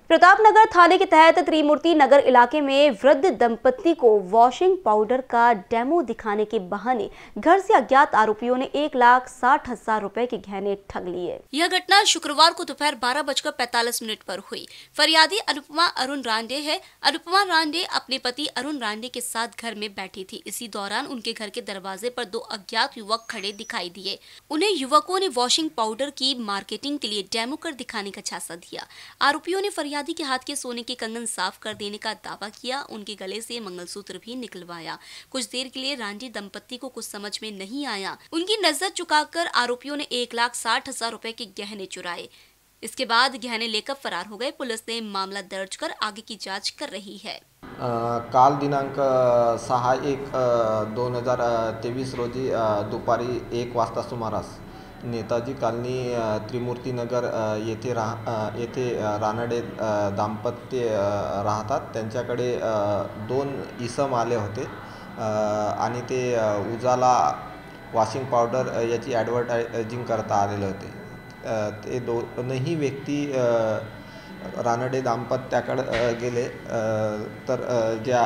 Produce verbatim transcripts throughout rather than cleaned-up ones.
प्रतापनगर थाने के तहत त्रिमूर्ति नगर इलाके में वृद्ध दंपत्ति को वॉशिंग पाउडर का डेमो दिखाने के बहाने घर से अज्ञात आरोपियों ने एक लाख साठ हजार रुपए के गहने ठग लिए। यह घटना शुक्रवार को दोपहर बारह बजकर पैंतालीस मिनट पर हुई। फरियादी अनुपमा अरुण रांडे है। अनुपमा रांडे अपने पति अरुण रांडे के साथ घर में बैठी थी। इसी दौरान उनके घर के दरवाजे पर दो अज्ञात युवक खड़े दिखाई दिए। उन्हें युवकों ने वॉशिंग पाउडर की मार्केटिंग के लिए डेमो कर दिखाने का झांसा दिया। आरोपियों ने फरियादी के हाथ के सोने के कंगन साफ कर देने का दावा किया। उनके गले से मंगलसूत्र भी निकलवाया। कुछ देर के लिए रांडी दंपत्ति को कुछ समझ में नहीं आया। उनकी नजर चुकाकर आरोपियों ने एक लाख साठ हजार रुपए के गहने चुराए। इसके बाद गहने लेकर फरार हो गए। पुलिस ने मामला दर्ज कर आगे की जांच कर रही है। आ, काल दिनांक सहा एक दोन हजार तेवीस रोजी दुपारी एक वाजता सुमारास नेताजी कॉलनी त्रिमूर्ती नगर येथे राह येथे रानडे दाम्पत्य राहतात। त्यांच्याकडे दोन इसम आले होते आणि ते उजाला वॉशिंग पावडर याची ॲडव्हर्टायझिंग करता आलेले होते। ते दोनही व्यक्ती रानडे दाम्पत्याकडे गेले तर ज्या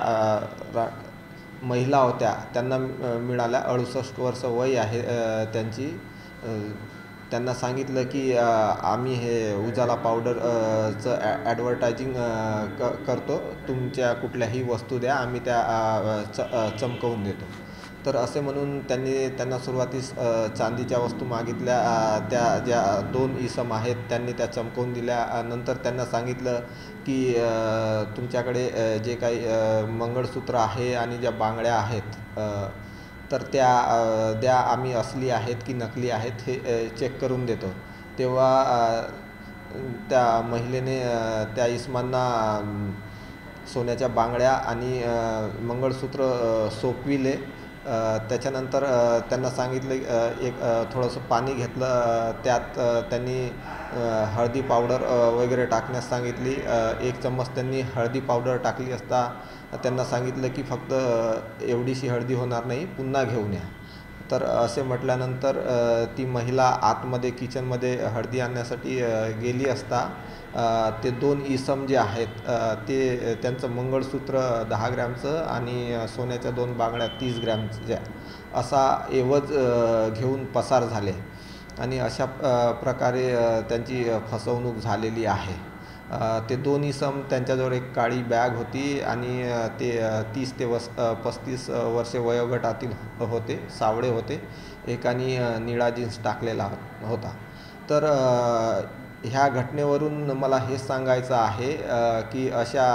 महिला होत्या त्यांना मिळाल्या अडुसष्ट वर्ष वय आहे त्यांची। त्यांना सांगितलं की आम्ही हे उजाला पावडरचं ॲडव्हर्टायझिंग करतो, तुमच्या कुठल्याही वस्तू द्या, आम्ही त्या चमकवून देतो। तर असे म्हणून त्यांनी त्यांना सुरुवातीस चांदीच्या वस्तू मागितल्या। त्या ज्या दोन इसम आहेत त्यांनी त्या चमकवून दिल्या। नंतर त्यांना सांगितलं की तुमच्याकडे जे काही मंगळसूत्र आहे आणि ज्या बांगड्या आहेत तर त्या द्या, आम्ही असली आहेत की नकली आहेत हे चेक करून देतो। तेव्हा त्या महिलेने त्या इसमांना सोन्याच्या बांगड्या आणि मंगळसूत्र सोपविले। त्याच्यानंतर त्यांना सांगितले एक थोडंसं पाणी घेतलं, त्यात त्यांनी हळदी पावडर वगैरे टाकण्यास सांगितली। एक चम्मच त्यांनी हळदी पावडर टाकली असता त्यांना सांगितलं की फक्त एवढीशी हळदी होणार नाही, पुन्हा घेऊन या। तर असे म्हटल्यानंतर ती महिला आतमध्ये किचनमध्ये हळदी आणण्यासाठी गेली असता ते दोन इसम जे आहेत ते त्यांचं मंगळसूत्र दहा ग्रॅमचं आणि सोन्याच्या दोन बांगड्या तीस ग्रॅमच्या असा एवज घेऊन पसार झाले आणि अशा प्रकारे त्यांची फसवणूक झालेली आहे। ते दोन इसम त्यांच्याजवळ एक काळी बॅग होती आणि ते तीस ते वस पस्तीस वर्षे वयोगटातील होते, सावळे होते। एकाने निळा जीन्स टाकलेला होता। तर ह्या घटनेवरून मला हेच सांगायचं आहे की अशा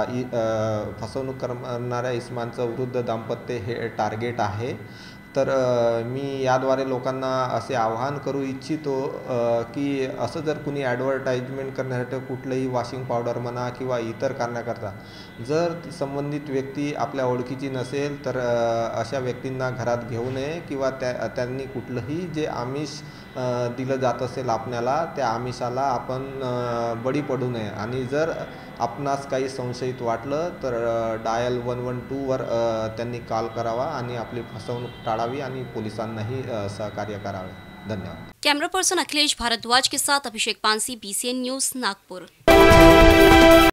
फसवणूक करणाऱ्या इसमांचं वृद्ध दाम्पत्य हे टार्गेट आहे। तर मी याद्वारे लोकांना असे आवाहन करू इच्छितो की असं जर कुणी ॲडव्हर्टाइजमेंट करण्यासाठी कुठलंही वॉशिंग पावडर म्हणा किंवा इतर कारणाकरता जर संबंधित व्यक्ती आपल्या ओळखीची नसेल तर अशा व्यक्तींना घरात घेऊ नये किंवा त्या त्यांनी कुठलंही जे आमिष दिलं जात असेल आपल्याला त्या आमिषाला आपण बळी पडू नये। आणि जर आपणास काही संशयित वाटलं तर डायल वन वन टूवर त्यांनी कॉल करावा आणि आपली फसवणूक टाळावी आणि पोलिसांनाही सहकार्य करावे। धन्यवाद। कैमरा पर्सन अखिलेश भारद्वाज के साथ Abhishek Pansi, B C N news, Nagpur.